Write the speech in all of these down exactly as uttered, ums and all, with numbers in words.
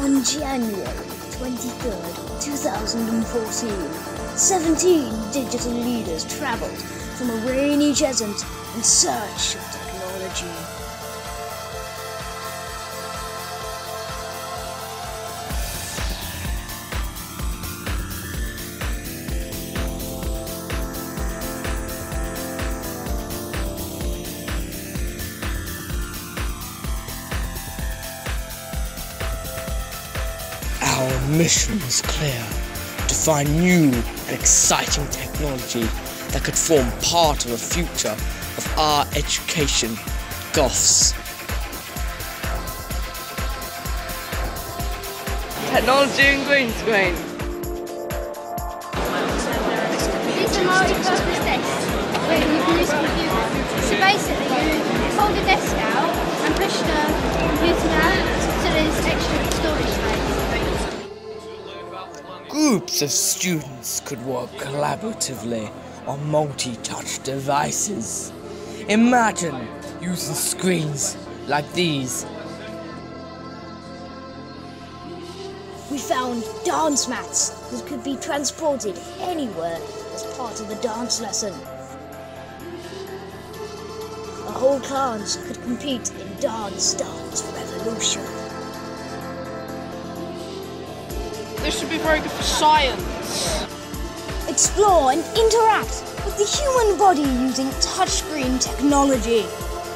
On January twenty-third, two thousand fourteen, seventeen digital leaders travelled from a rainy desert in search of technology. Our mission was clear: to find new and exciting technology that could form part of the future of our education, Goffs. Technology and green screen. These are multi-purpose desks where you can use a computer. So basically you fold the desk out and push the computer down so there's extra storage space. Groups of students could work collaboratively on multi-touch devices. Imagine using screens like these. We found dance mats that could be transported anywhere as part of the dance lesson. A whole class could compete in Dance Dance Revolution. This should be very good for science. Explore and interact with the human body using touchscreen technology.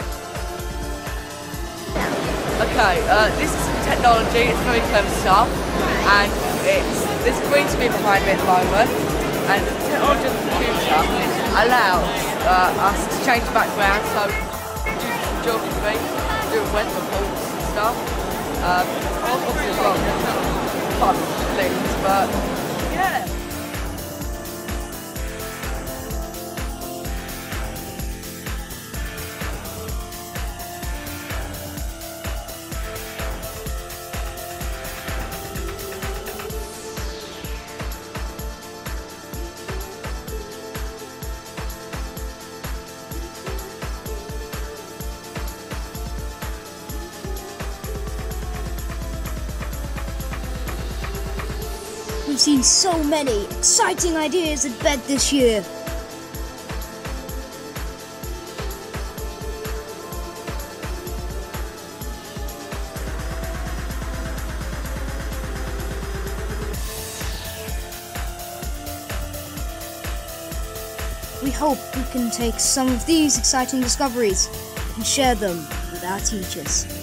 Okay, uh, this is some technology, it's very clever stuff, and it's this green screen behind me at the moment, and the technology of the computer allows uh, us to change the background, so do some geography, do weather reports and stuff. Um, obviously as well, fun things, but yeah. We've seen so many exciting ideas at BETT this year. We hope we can take some of these exciting discoveries and share them with our teachers.